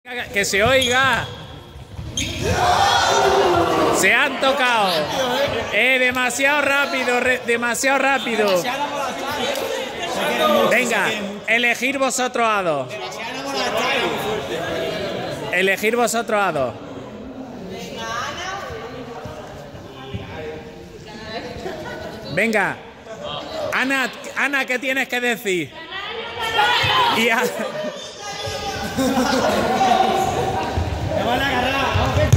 Que se oiga. Se han tocado. Demasiado rápido, demasiado rápido. Venga, elegir vosotros a dos. Elegir vosotros a dos. Venga. Ana, ¿qué tienes que decir? Y Me van a agarrar.